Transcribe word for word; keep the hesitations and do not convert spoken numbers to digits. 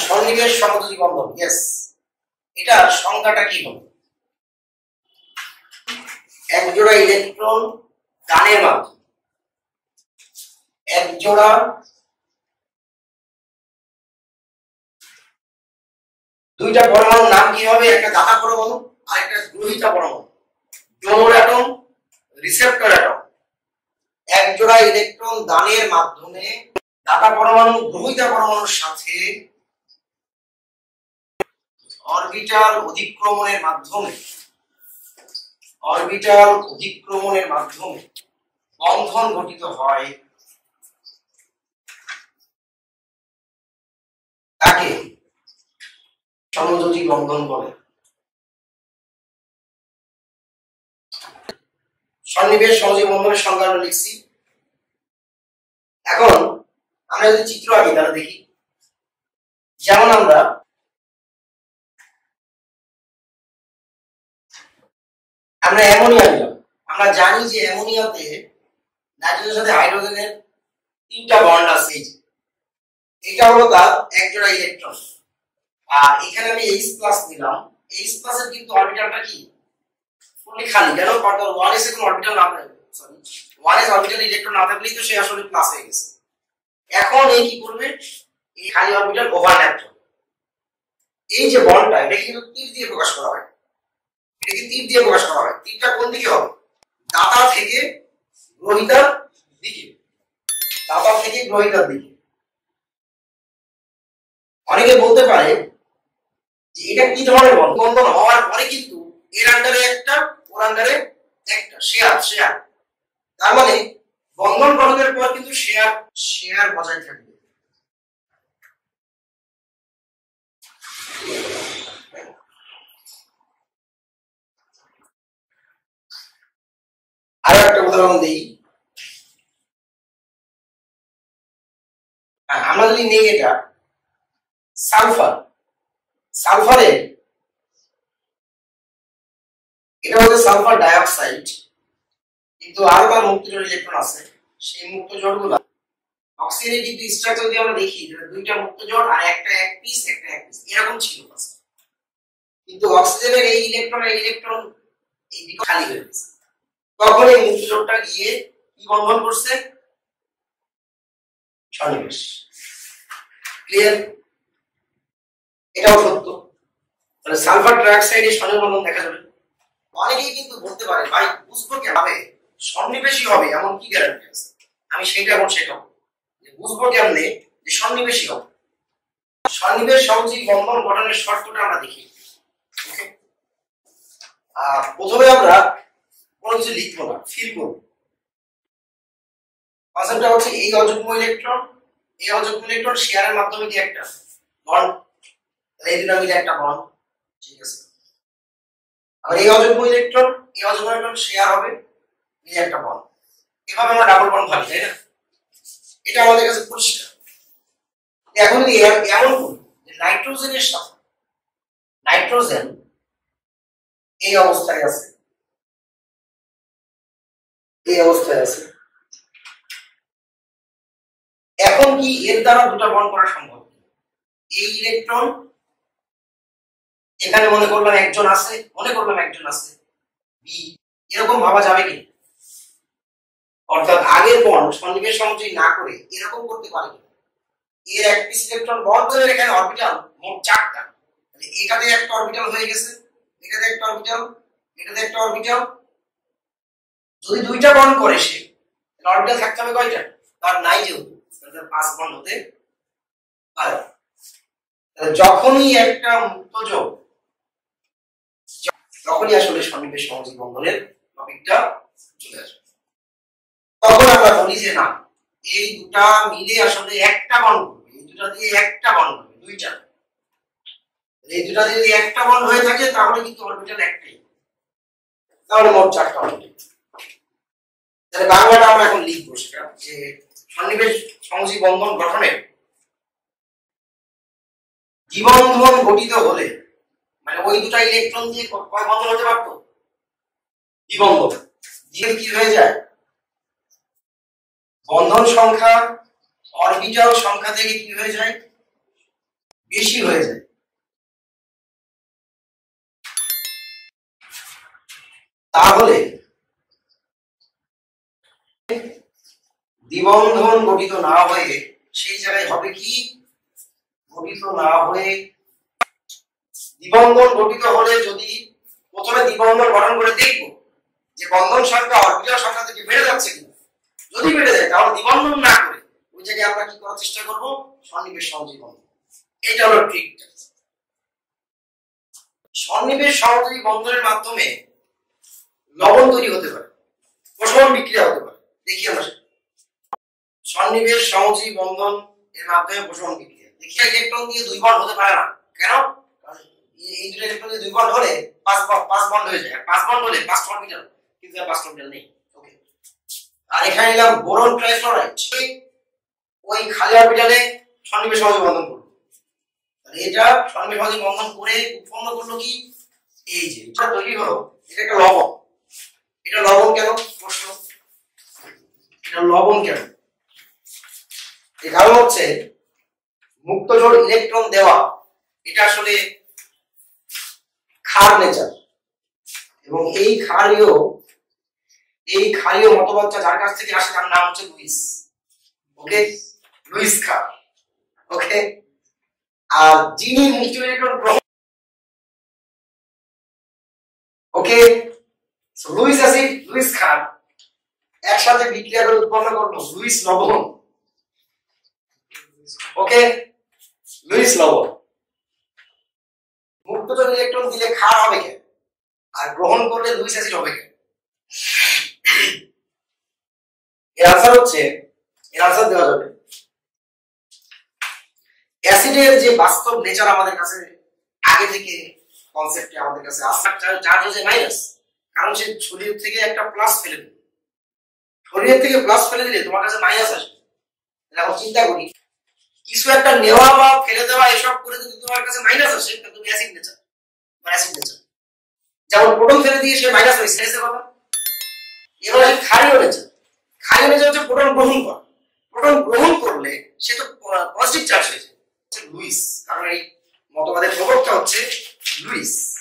সন্নিবেশ সমযোজী বন্ধন, यस এটার সংজ্ঞাটা কি হবে? এক জোড়া ইলেকট্রন দানের মাধ্যমে এক জোড়া দুইটা পরমাণুর নাম কি হবে? একটা দাতা পরমাণু আর একটা গ্রহীতা পরমাণু, ডোনর অ্যাটম, রিসেপ্টর অ্যাটম। এক জোড়া ইলেকট্রন দানের মাধ্যমে দাতা পরমাণু গ্রহীতা পরমাণুর সাথে অরবিটাল অধিক্রমণের মাধ্যমে অরবিটাল অধিক্রমণের মাধ্যমে বন্ধন গঠিত হয়, তাকে সমযোজী বন্ধন বলে। সন্নিবেশ সমযোজী বন্ধনের সংজ্ঞা আমরা লিখছি। এখন আমরা যদি চিত্র আঁকি তাহলে দেখি, যেমন আমরা আমরা অ্যামোনিয়া নিলাম। আমরা জানি যে অ্যামোনিয়াতে নাইট্রোজেনের সাথে হাইড্রোজেনের তিনটা বন্ড আছে। এটা হলো তার এক জোড়া ইলেকট্রন। আর এখানে আমি H প্লাস নিলাম। H প্লাস এর কিন্তু অরবিটালটা কি ফুললি খালি, কেন? কারণ ওয়ান এস এর কোনো অরবিটাল না থাকলে, sorry one S orbital electron না থাকলেই তো সে আসলে প্লাস হয়ে গেছে। এখন এই কি করবে? এই খালি অরবিটাল ওভারল্যাপ করবে। এই যে বন্ডটা, এটা কিন্তু তীর দিয়ে প্রকাশ করা হয়। এটা কি তীর দিয়ে প্রকাশ করা হয়? তীরটা কোন দিকে হবে? দাতা থেকে গ্রহীতার দিকে, দাতা থেকে গ্রহীতার দিকে। অনেকে বলতে পারে যে এটা কি ধরনের বন্ধন? বন্ধন হওয়ার পরে কিন্তু এর আন্ডারে একটা, ওর আন্ডারে একটা শেয়ার শেয়ার তার মানে বন্ধন গঠনের পর কিন্তু শেয়ার শেয়ার বজায় থাকবে। আরো একটা উদাহরণ দিই। আমরা যদি নেই এটা সালফার, সালফারে এটা হচ্ছে সালফার ডাইঅক্সাইড, কিন্তু আরো তার মুক্ত জোড় ইলেকট্রন আছে। সেই মুক্ত জোড়গুলো অক্সিজেনের কিন্তু স্ট্রাকচার যদি আমরা দেখি, দুইটা মুক্ত জোড় আর একটা এক পিস একটা এক পিস এরকম ছিল, কিন্তু অক্সিজেনের এই ইলেকট্রন এই ইলেকট্রন এই দিকে খালি হয়ে গেছে। তখন এই মুক্ত জোড়টা গিয়ে কি বন্ধন করছে? সন্নিবেশ। ক্লিয়ার? এটাও সত্য। তাহলে সালফার ডাইঅক্সাইড এর সন্নিবেশ বন্ধন দেখা যাবে। অনেকেই কিন্তু বলতে পারে, ভাই বুঝবো কিভাবে সন্নিবেশই হবে, এমন কি গ্যারান্টি আছে? আমি সেটা এখন শেখাবো যে বুঝবো কেমনে যে সন্নিবেশই হবে। সন্নিবেশ সমযোজী বন্ধন গঠনের শর্তটা আমরা দেখি। ওকে, আহ প্রথমে আমরা কোনো কিছু লিখবো না, ফিল করবো। কনসেপ্টটা হচ্ছে এই অযুগ্ম ইলেকট্রন এই অযুগ্ম ইলেকট্রন শেয়ারের মাধ্যমে কি একটা বন্ড, এই দুটো মিলে একটা বন্ড, ঠিক আছে। আর এই অযুগ্ম ইলেকট্রন এই অযুগ্ম ইলেকট্রন শেয়ার হবে, মিলে একটা বন্ড। এভাবে আমরা ডাবল বন্ড ভাবি, তাই না? এটা আমাদের কাছে পরিষ্কার। এখন যদি এমন করি যে নাইট্রোজেনের সাথে নাইট্রোজেন এই অবস্থায় আছে, এই অবস্থায় আছে, এখন কি এর দ্বারা দুটো বন্ড করা সম্ভব? এই ইলেকট্রন এখানে মনে করলাম একজন আছে, মনে করলাম একজন আছে বি, এরকম ভাবা যাবে কি? অর্থাৎ আগের বন্ড সন্নিবেশ সমযোজী না করে এরকম করতে পারে কি? এর এক পিস ইলেকট্রন বন্ড করে এখানে অরবিটাল মোট চারটা, তাহলে এটাতে একটা অরবিটাল হয়ে গেছে, এটাতে একটা অরবিটাল, এটাতে একটা অরবিটাল। যদি দুইটা বন্ড করে সে, তাহলে অরবিটাল থাকতে হবে কয়টা? তার নাই, যেহেতু তাহলে পাঁচ বন্ড হতে পারে। তাহলে যখনই একটা মুক্ত যোগ, তখনই আসলে সন্নিবেশ সমযোজী বন্ধনের টপিকটা চলে আসবে। তখন আমরা বলি যে না, এই দুটা মিলে আসলে একটা বন্ড করবে, এই দুটা দিয়ে একটা বন্ড করবে, দুইটা। এই দুটা দিয়ে যদি একটা বন্ড হয়ে থাকে তাহলে কিন্তু অরবিটাল একটাই, তাহলে মোট চারটা অরবিটাল। তাহলে বাংলাটা আমরা এখন লিখবো সেটা যে সন্নিবেশ সমযোজী বন্ধন গঠনের দ্বিবন্ধন গঠিত হলে, মানে ওই দুটা ইলেকট্রন দিয়ে কয় বন্ধন হতে পারতো? দ্বিবন্ধন। দিয়ে কি হয়ে যায়? বন্ধন সংখ্যা অরবিটাল সংখ্যা থেকে কি হয়ে যায়? বেশি হয়ে যায়। তাহলে দ্বিবন্ধন গঠিত না হয়ে সেই জায়গায় হবে কি, গঠিত না হয়ে দ্বিবন্ধন গঠিত হলে যদি প্রথমে দ্বিবন্ধন গঠন করে দেখব যে বন্ধন সংখ্যা অরবিটাল সংখ্যা থেকে বেড়ে যাচ্ছে কিনা। যদি বেড়ে যায় তাহলে দ্বিবন্ধন না করে ওই জায়গায় আমরা কি করার চেষ্টা করব, সন্নিবেশ সহযোগী বন্ধন। এটা হলো ট্রিকটা। সন্নিবেশ সহযোগী বন্ধনের মাধ্যমে লবণ তৈরি হতে পারে, প্রশমন বিক্রিয়া হতে পারে। দেখি আমরা সন্নিবেশ সহযোগী বন্ধন এর মাধ্যমে প্রশমন বিক্রিয়া। দেখি ইলেকট্রন দিয়ে দুই বন্ড হতে পারে না কেন? এই দুটো ইলেকট্রন দিয়ে দুই বন্ড হলে পাঁচ পাঁচ বন্ড হয়ে যায়, পাঁচ বন্ড হলে পাঁচ অরবিটাল, কিন্তু পাঁচ অরবিটাল নেই। ওকে, আর এখানে নিলাম বোরন ট্রাইফ্লোরাইড, ওই খালি অরবিটালে সন্নিবেশ সহযোগী বন্ধন করলো। তাহলে এটা সন্নিবেশ সহযোগী বন্ধন করে উৎপন্ন করলো কি, এই যে এটা তৈরি হলো, এটা একটা লবণ। এটা লবণ কেন প্রশ্ন, এটা লবণ কেন? এর কারণ হচ্ছে মুক্তজোড় ইলেকট্রন দেওয়া এটা আসলে ক্ষার নেচার, এবং এই ক্ষারীয় এই ক্ষারীয় মতবাদটা যার কাছ থেকে আসে তার নাম হচ্ছে লুইস। ওকে, লুইস ক্ষার। ওকে, আর যিনি মুক্ত ইলেকট্রন গ্রহণ, okay, so Lewis acid Lewis ক্ষার একসাথে বিক্রিয়া করে উৎপন্ন করলো লুইস লবণ। ওকে, লুইস লবণ। মুক্তজোড় ইলেকট্রন দিলে ক্ষার হবে কেন, আর গ্রহণ করলে লুইস অ্যাসিড হবে কেন? এর আনসার হচ্ছে, এর আনসার দেওয়া যাবে অ্যাসিডের যে বাস্তব নেচার আমাদের কাছে আগে থেকে কনসেপ্টে আমাদের কাছে আছে, চার্জ হচ্ছে মাইনাস, কারণ সে শরীর থেকে একটা প্লাস ফেলে দিল। শরীর থেকে প্লাস ফেলে দিলে তোমার কাছে মাইনাস আসবে। এখন চিন্তা করি, কিছু একটা নেওয়া বা ফেলে দেওয়া এসব করে যদি তোমার কাছে মাইনাস আসে, তুমি অ্যাসিড নেচার বা অ্যাসিড নেচার। যেমন প্রোটন ফেলে দিয়ে সে মাইনাস হয়েছে, এসে কথা। এবার আসে ক্ষারীয় নেচার। ক্ষারীয় নেচার হচ্ছে প্রোটন গ্রহণ করা। প্রোটন গ্রহণ করলে সে তো পজিটিভ চার্জ হয়েছে, লুইস, কারণ এই মতবাদের প্রবক্তা হচ্ছে লুইস।